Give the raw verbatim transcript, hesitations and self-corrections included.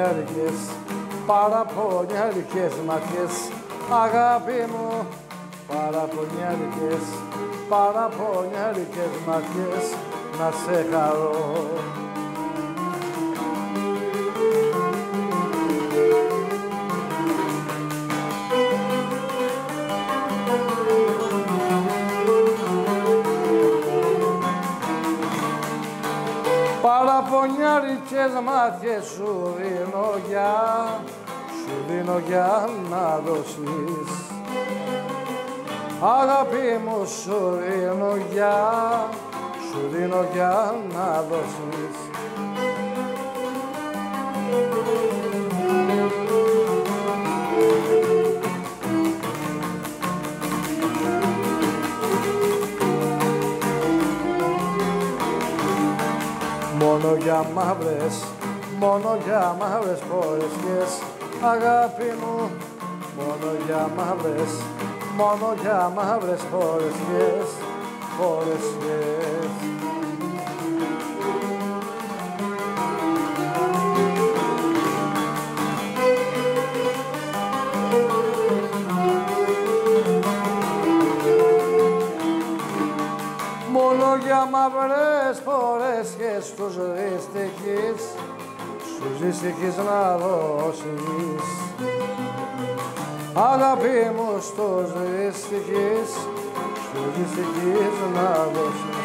παραπονιάρικες, παραπονιάρικες ματιές, αγάπη μου, παραπονιάρικες, παραπονιάρικες ματιές, να σε χαρώ. Παραπονιάρικες μάτιες σου δίνω για, σου δίνω για να δώσεις. Αγάπη μου σου δίνω για, σου δίνω για να δώσεις. Μόνο για μαύρες, μόνο για μαύρες φορεσιές, αγάπη μου, μόνο για μαύρες, μόνο για μαύρες φορεσιές, φορεσιές. Μόνο για μαύρες φορέσιες στους δυστυχείς, στους δυστυχείς να δώσεις. Αγάπη μου στους δυστυχείς, στους δυστυχείς να δώσεις.